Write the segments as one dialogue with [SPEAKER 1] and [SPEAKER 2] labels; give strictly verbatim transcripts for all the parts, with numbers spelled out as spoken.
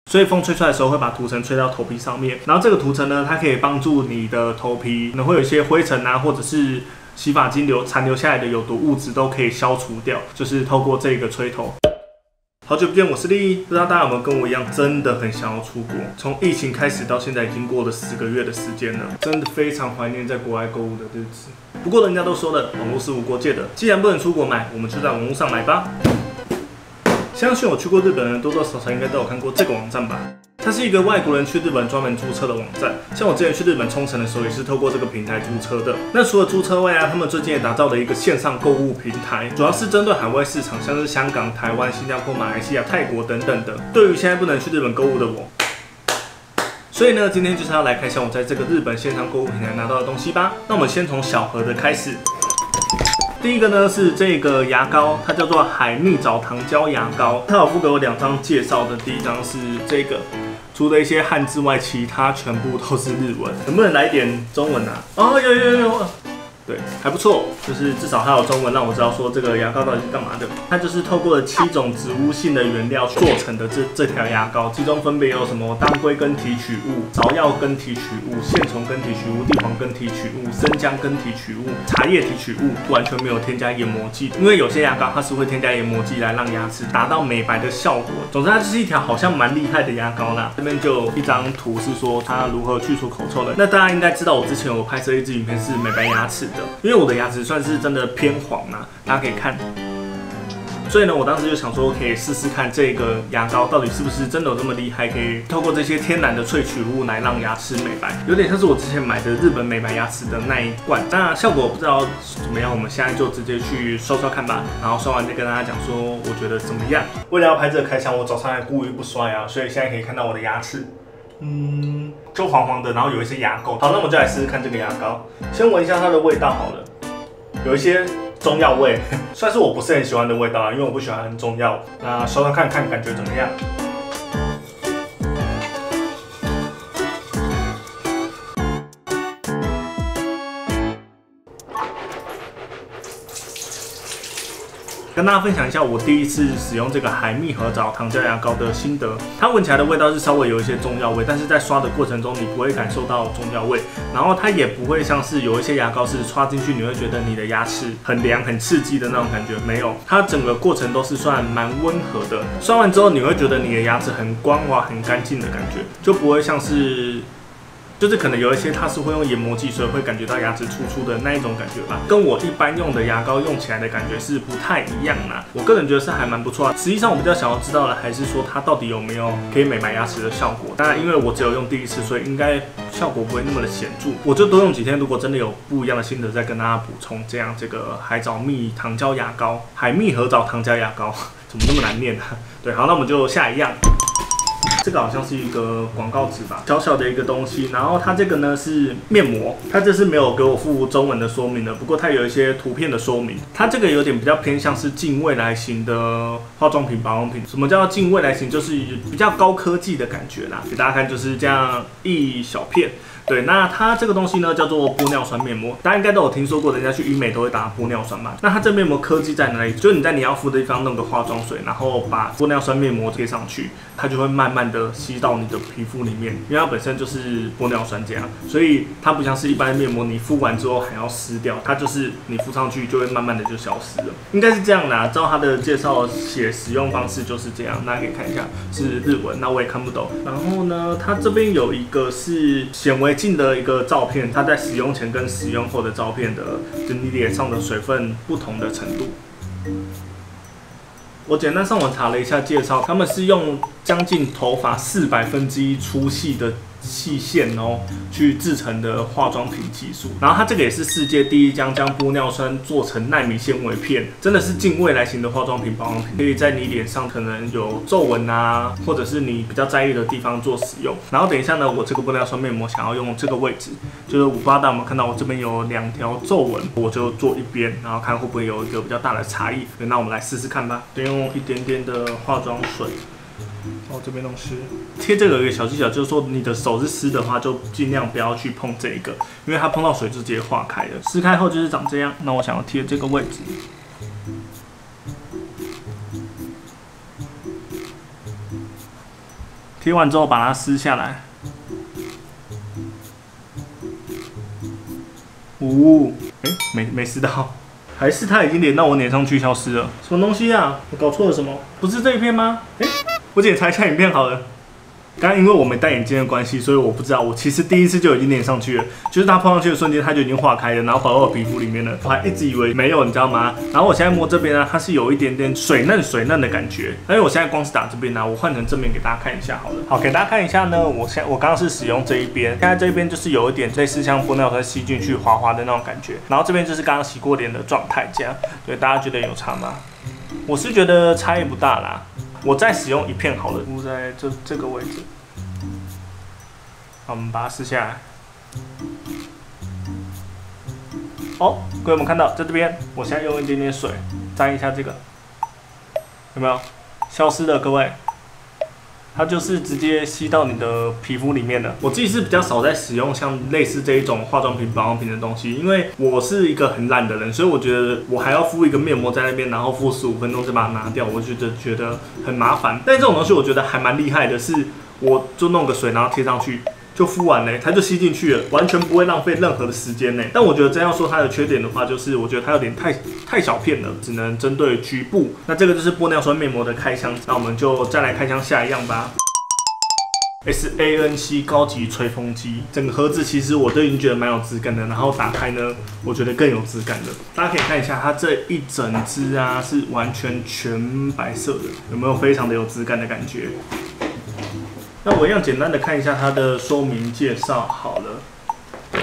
[SPEAKER 1] 所以风吹出来的时候会把涂层吹到头皮上面。然后这个涂层呢，它可以帮助你的头皮可能会有一些灰尘啊，或者是洗发精留残留下来的有毒物质都可以消除掉，就是透过这个吹头。好久不见，我是丽，不知道大家有没有跟我一样，真的很想要出国。从疫情开始到现在，已经过了十个月的时间了，真的非常怀念在国外购物的日子。不过人家都说了，网络是无国界的，既然不能出国买，我们就在网络上买吧。相信我去过日本的人，多多少少应该都有看过这个网站吧。它是一个外国人去日本专门租车的网站，像我之前去日本冲绳的时候，也是透过这个平台租车的。那除了租车外啊，他们最近也打造了一个线上购物平台，主要是针对海外市场，像是香港、台湾、新加坡、马来西亚、泰国等等的。对于现在不能去日本购物的我，所以呢，今天就是要来开箱我在这个日本线上购物平台拿到的东西吧。那我们先从小盒的开始。第一个呢是这个牙膏，它叫做海蜜藻糖胶牙膏，它有附给我两张介绍的，第一张是这个。除了一些汉字外，其他全部都是日文。能不能来点中文啊？哦，有有有，对，还不错，就是至少它有中文，让我知道说这个牙膏到底是干嘛的。它就是透过了七种植物性的原料做成的这这条牙膏，其中分别有什么当归根提取物、芍药根提取物、线虫根提取物、地黄根提取物、生姜根提取物、茶叶提取物，完全没有添加研磨剂。因为有些牙膏它是会添加研磨剂来让牙齿达到美白的效果。总之，它就是一条好像蛮厉害的牙膏啦。这边就有一张图是说它如何去除口臭的。那大家应该知道，我之前有拍摄一支影片是美白牙齿的。因为我的牙齿算是真的偏黄啊，大家可以看。所以呢，我当时就想说，可以试试看这个牙膏到底是不是真的有这么厉害，可以透过这些天然的萃取物来让牙齿美白，有点像是我之前买的日本美白牙齿的那一罐。那效果我不知道怎么样，我们现在就直接去刷刷看吧。然后刷完再跟大家讲说，我觉得怎么样。为了要拍这个开箱，我早上还故意不刷牙，所以现在可以看到我的牙齿。嗯，就黄黄的，然后有一些牙垢。好，那我们就来试试看这个牙膏。先闻一下它的味道好了，有一些中药味，算是我不是很喜欢的味道啊，因为我不喜欢中药。那刷刷看看感觉怎么样？跟大家分享一下我第一次使用这个海蜜合藻糖胶牙膏的心得。它闻起来的味道是稍微有一些中药味，但是在刷的过程中你不会感受到中药味，然后它也不会像是有一些牙膏是刷进去你会觉得你的牙齿很凉很刺激的那种感觉，没有，它整个过程都是算蛮温和的。刷完之后你会觉得你的牙齿很光滑很干净的感觉，就不会像是。就是可能有一些它是会用研磨剂，所以会感觉到牙齿粗粗的那一种感觉吧，跟我一般用的牙膏用起来的感觉是不太一样啦。我个人觉得是还蛮不错的。实际上我比较想要知道的还是说它到底有没有可以美白牙齿的效果。当然，因为我只有用第一次，所以应该效果不会那么的显著。我就多用几天，如果真的有不一样的心得，再跟大家补充。这样这个海藻蜜糖胶牙膏，海蜜合藻糖胶牙膏，怎么那么难念啊？对，好，那我们就下一样。这个好像是一个广告纸吧，小小的一个东西。然后它这个呢是面膜，它这是没有给我附中文的说明的，不过它有一些图片的说明。它这个有点比较偏向是近未来型的化妆品、保养品。什么叫近未来型？就是比较高科技的感觉啦。给大家看，就是这样一小片。对，那它这个东西呢叫做玻尿酸面膜，大家应该都有听说过，人家去医美都会打玻尿酸嘛。那它这面膜科技在哪里？就是你在你要敷的地方弄个化妆水，然后把玻尿酸面膜贴上去，它就会慢慢的吸到你的皮肤里面，因为它本身就是玻尿酸这样，所以它不像是一般的面膜，你敷完之后还要撕掉，它就是你敷上去就会慢慢的就消失了，应该是这样啦。照它的介绍写使用方式就是这样，大家可以看一下是日文，那我也看不懂。然后呢，它这边有一个是显微镜的一个照片，它在使用前跟使用后的照片的，就你脸上的水分不同的程度。我简单上网查了一下介绍，他们是用将近头发四百分之一粗细的细线哦去制成的化妆品技术，然后它这个也是世界第一将将玻尿酸做成奈米纤维片，真的是近未来型的化妆品保养品，可以在你脸上可能有皱纹啊，或者是你比较在意的地方做使用。然后等一下呢，我这个玻尿酸面膜想要用这个位置，就是我不知道大家有没有看到我这边有两条皱纹，我就做一边，然后看会不会有一个比较大的差异。那我们来试试看吧，先用一点点的化妆水。哦，这边弄湿。贴这个有一个小技巧，就是说你的手是湿的话，就尽量不要去碰这一个，因为它碰到水就直接化开了。撕开后就是长这样。那我想要贴这个位置， 贴完之后把它撕下来。呜、哦，哎、欸，没没撕到，还是它已经连到我脸上去消失了？什么东西啊？我搞错了什么？不是这一片吗？哎、欸，我检查一下影片好了。刚刚因为我没戴眼镜的关系，所以我不知道。我其实第一次就已经粘上去了，就是它碰上去的瞬间，它就已经化开了，然后跑到我皮肤里面了。我还一直以为没有，你知道吗？然后我现在摸这边呢，它是有一点点水嫩水嫩的感觉。因为我现在光是打这边呢，我换成正面给大家看一下好了。好，给大家看一下呢，我现我刚刚是使用这一边，现在这一边就是有一点类似像玻尿酸吸进去滑滑的那种感觉，然后这边就是刚刚洗过脸的状态，这样。对，大家觉得有差吗？我是觉得差异不大啦。我再使用一片好了，敷在这这个位置。好，我们把它撕下来。哦，各位有没有看到，在这边，我现在用一点点水沾一下这个，有没有消失了？各位，它就是直接吸到你的皮肤里面了。我自己是比较少在使用像类似这一种化妆品、保养品的东西，因为我是一个很懒的人，所以我觉得我还要敷一个面膜在那边，然后敷十五分钟再把它拿掉，我觉得觉得很麻烦。但这种东西我觉得还蛮厉害的是，我就弄个水，然后贴上去。就敷完嘞，它就吸进去了，完全不会浪费任何的时间呢。但我觉得真要说它的缺点的话，就是我觉得它有点太太小片了，只能针对局部。那这个就是玻尿酸面膜的开箱，那我们就再来开箱下一样吧。S A N C 高级吹风机，整个盒子其实我都已经觉得蛮有质感的，然后打开呢，我觉得更有质感的。大家可以看一下，它这一整支啊是完全全白色的，有没有非常的有质感的感觉？那我一样简单的看一下它的说明介绍好了。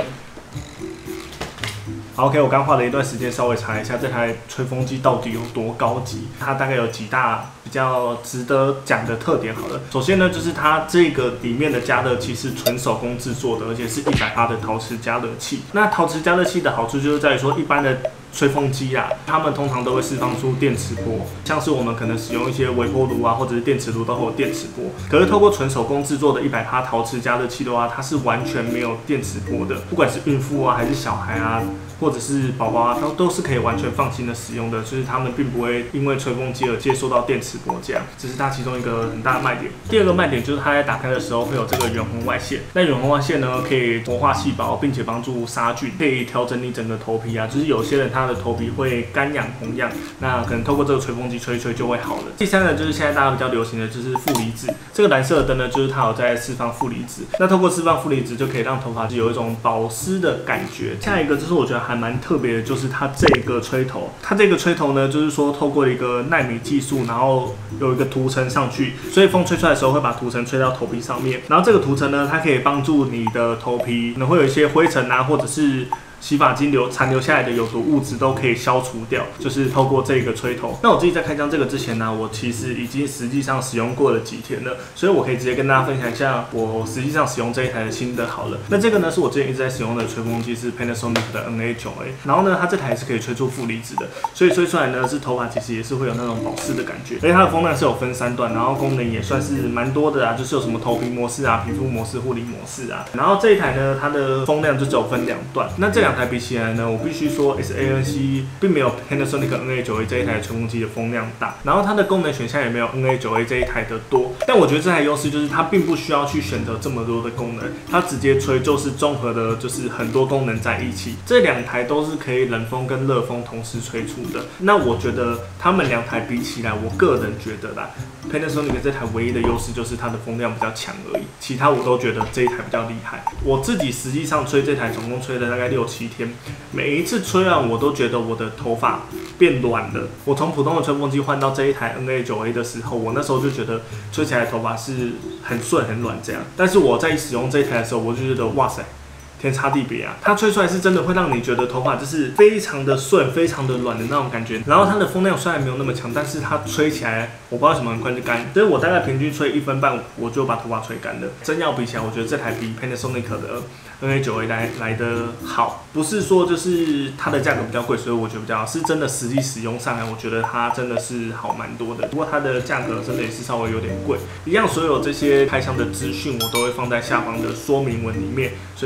[SPEAKER 1] 好 ，OK， 我刚花了一段时间稍微查一下这台吹风机到底有多高级，它大概有几大比较值得讲的特点好了。首先呢，就是它这个里面的加热器是纯手工制作的，而且是一百帕的陶瓷加热器。那陶瓷加热器的好处就是在于说，一般的吹风机啊，它们通常都会释放出电磁波，像是我们可能使用一些微波炉啊，或者是电磁炉都会有电磁波。可是透过纯手工制作的一百帕陶瓷加热器的话，它是完全没有电磁波的，不管是孕妇啊，还是小孩啊，或者是宝宝啊，都都是可以完全放心的使用的，就是他们并不会因为吹风机而接收到电磁波，这样，这是它其中一个很大的卖点。第二个卖点就是它在打开的时候会有这个远红外线，那远红外线呢可以活化细胞，并且帮助杀菌，可以调整你整个头皮啊，就是有些人他的头皮会干痒红痒，那可能透过这个吹风机吹一吹就会好了。第三呢，就是现在大家比较流行的就是负离子，这个蓝色的灯呢，就是它有在释放负离子，那透过释放负离子就可以让头发有一种保湿的感觉。下一个就是我觉得还蛮特别的，就是它这个吹头，它这个吹头呢，就是说透过一个奈米技术，然后有一个涂层上去，所以风吹出来的时候会把涂层吹到头皮上面，然后这个涂层呢，它可以帮助你的头皮可能会有一些灰尘啊，或者是洗发精留残留下来的有毒物质都可以消除掉，就是透过这个吹头。那我自己在开箱这个之前呢，我其实已经实际上使用过了几天了，所以我可以直接跟大家分享一下我实际上使用这一台的心得好了。那这个呢是我之前一直在使用的吹风机，是 Panasonic 的 N A 九 A， 然后呢它这台是可以吹出负离子的，所以吹出来呢是头发其实也是会有那种保湿的感觉，而且它的风量是有分三段，然后功能也算是蛮多的啊，就是有什么头皮模式啊、皮肤模式、护理模式啊。然后这一台呢它的风量就只有分两段，那这两台比起来呢，我必须说 S A N C 并没有 Panasonic N A 九 A 这一台吹风机的风量大，然后它的功能选项也没有 N A 九 A 这一台的多。但我觉得这台优势就是它并不需要去选择这么多的功能，它直接吹就是综合的，就是很多功能在一起。这两台都是可以冷风跟热风同时吹出的。那我觉得他们两台比起来，我个人觉得啦 ，Panasonic 这台唯一的优势就是它的风量比较强而已，其他我都觉得这一台比较厉害。我自己实际上吹这台总共吹了大概六七天。每一次吹完，我都觉得我的头发变软了。我从普通的吹风机换到这一台 N A 九 A 的时候，我那时候就觉得吹起来的头发是很顺很软这样。但是我在使用这一台的时候，我就觉得哇塞，天差地别啊！它吹出来是真的会让你觉得头发就是非常的顺、非常的软的那种感觉。然后它的风量虽然没有那么强，但是它吹起来我不知道为什么很快就干，所以我大概平均吹一分半我就把头发吹干了。真要比起来，我觉得这台比 Panasonic 的 N A 九 A 来来的好，不是说就是它的价格比较贵，所以我觉得比较好，是真的实际使用上来，我觉得它真的是好蛮多的。不过它的价格真的也是稍微有点贵。一样，所有这些开箱的资讯我都会放在下方的说明文里面，所以如果大家有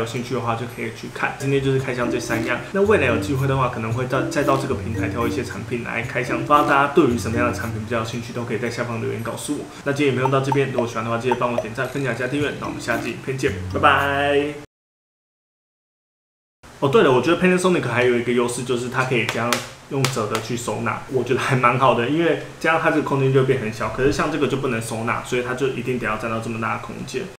[SPEAKER 1] 有兴趣的话，就可以去看。今天就是开箱这三样，那未来有机会的话，可能会再再到这个平台挑一些产品来开箱，不知道大家对于什么样的产品比较有兴趣，都可以在下方留言告诉我。那今天影片到这边，如果喜欢的话，记得帮我点赞、分享、加订阅。那我们下期影片见，拜拜。哦，对了，我觉得 Panasonic 还有一个优势就是它可以这样用折的去收纳，我觉得还蛮好的，因为这样它这个空间就会变很小。可是像这个就不能收纳，所以它就一定得要占到这么大的空间。